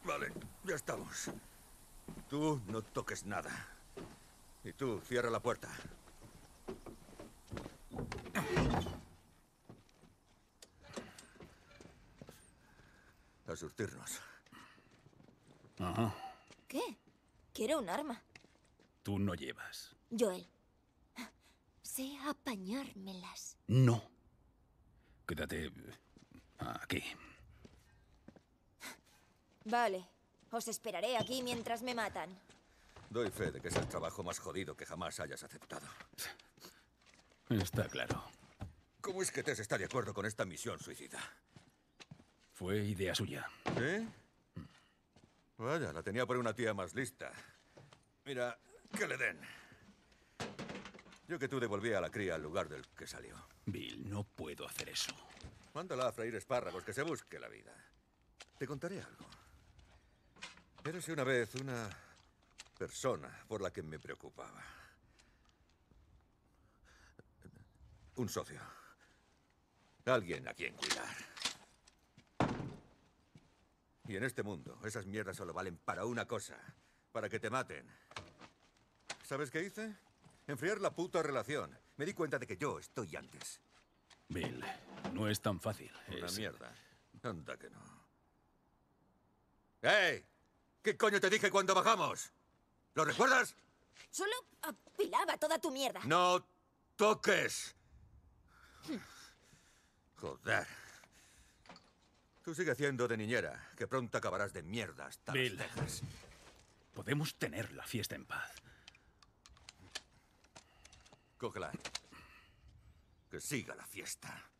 Vale, ya estamos. Tú no toques nada. Y tú, cierra la puerta. A surtirnos. Ajá. ¿Qué? Quiero un arma. Tú no llevas. Joel, sé apañármelas. No. Quédate aquí. Vale, os esperaré aquí mientras me matan. Doy fe de que es el trabajo más jodido que jamás hayas aceptado. Está claro. ¿Cómo es que Tess está de acuerdo con esta misión suicida? Fue idea suya. ¿Sí? Vaya, la tenía por una tía más lista. Mira, que le den. Yo que tú devolví a la cría al lugar del que salió. Bill, no puedo hacer eso. Mándala a freír espárragos, que se busque la vida. Te contaré algo. Érase una vez una persona por la que me preocupaba. Un socio. Alguien a quien cuidar. Y en este mundo, esas mierdas solo valen para una cosa. Para que te maten. ¿Sabes qué hice? Enfriar la puta relación. Me di cuenta de que yo estoy antes. Bill, no es tan fácil. Una mierda. Anda que no. ¡Hey! ¿Qué coño te dije cuando bajamos? ¿Lo recuerdas? Solo apilaba toda tu mierda. ¡No toques! Joder. Tú sigue haciendo de niñera, que pronto acabarás de mierda hasta Bill, las cejas. podemos tener la fiesta en paz. Cógela. Que siga la fiesta.